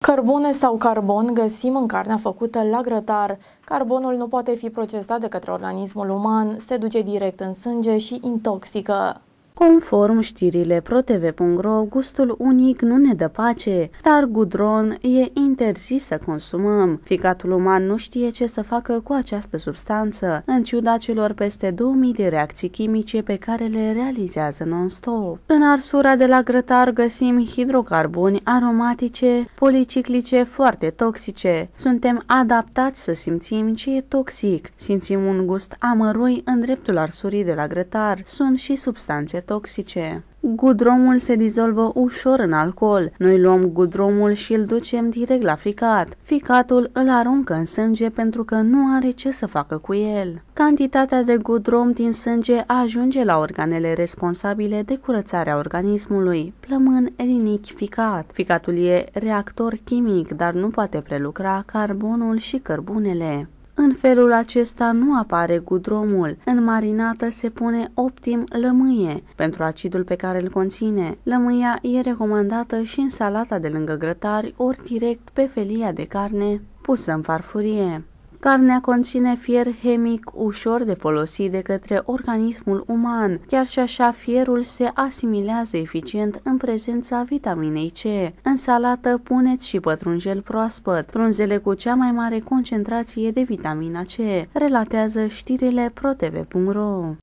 Cărbune sau carbon găsim în carnea făcută la grătar. Carbonul nu poate fi procesat de către organismul uman, se duce direct în sânge și intoxică. Conform știrile ProTV.ro, gustul unic nu ne dă pace, dar gudron e interzis să consumăm. Ficatul uman nu știe ce să facă cu această substanță, în ciuda celor peste 2000 de reacții chimice pe care le realizează non-stop. În arsura de la grătar găsim hidrocarburi aromatice, policiclice foarte toxice. Suntem adaptați să simțim ce e toxic. Simțim un gust amărui în dreptul arsurii de la grătar. Sunt și substanțe toxice. Gudromul se dizolvă ușor în alcool. Noi luăm gudromul și îl ducem direct la ficat. Ficatul îl aruncă în sânge pentru că nu are ce să facă cu el. Cantitatea de gudrom din sânge ajunge la organele responsabile de curățarea organismului, plămân, rinichi, ficat. Ficatul e reactor chimic, dar nu poate prelucra carbonul și cărbunele. În felul acesta nu apare gudromul. În marinată se pune optim lămâie pentru acidul pe care îl conține. Lămâia e recomandată și în salata de lângă grătari, ori direct pe felia de carne pusă în farfurie. Carnea conține fier chimic ușor de folosit de către organismul uman. Chiar și așa, fierul se asimilează eficient în prezența vitaminei C. În salată puneți și pătrunjel proaspăt, frunzele cu cea mai mare concentrație de vitamina C, relatează știrile ProTV.ro.